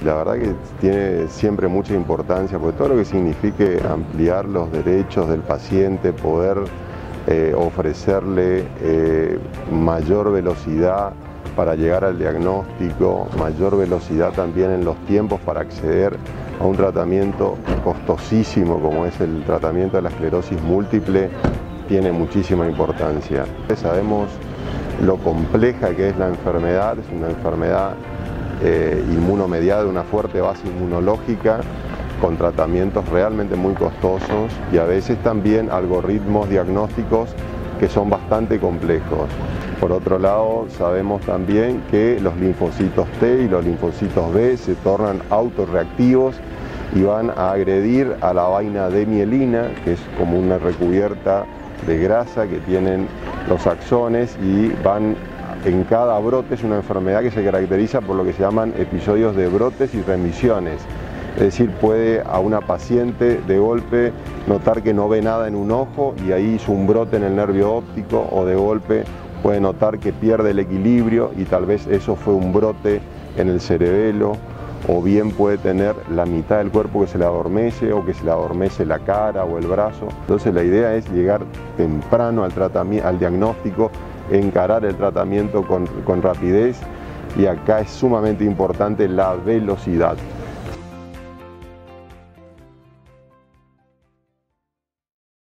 la verdad que tiene siempre mucha importancia, porque todo lo que signifique ampliar los derechos del paciente, poder ofrecerle mayor velocidad para llegar al diagnóstico, mayor velocidad también en los tiempos para acceder a un tratamiento costosísimo como es el tratamiento de la esclerosis múltiple, tiene muchísima importancia. Sabemos lo compleja que es la enfermedad, es una enfermedad inmunomediada de una fuerte base inmunológica, con tratamientos realmente muy costosos y a veces también algoritmos diagnósticos que son bastante complejos. Por otro lado, sabemos también que los linfocitos T y los linfocitos B se tornan autorreactivos y van a agredir a la vaina de mielina, que es como una recubierta de grasa que tienen los axones, y van en cada brote. Es una enfermedad que se caracteriza por lo que se llaman episodios de brotes y remisiones. Es decir, puede a una paciente de golpe notar que no ve nada en un ojo y ahí hizo un brote en el nervio óptico, o de golpe puede notar que pierde el equilibrio y tal vez eso fue un brote en el cerebelo, o bien puede tener la mitad del cuerpo que se le adormece o que se le adormece la cara o el brazo. Entonces la idea es llegar temprano al diagnóstico, encarar el tratamiento con rapidez, y acá es sumamente importante la velocidad.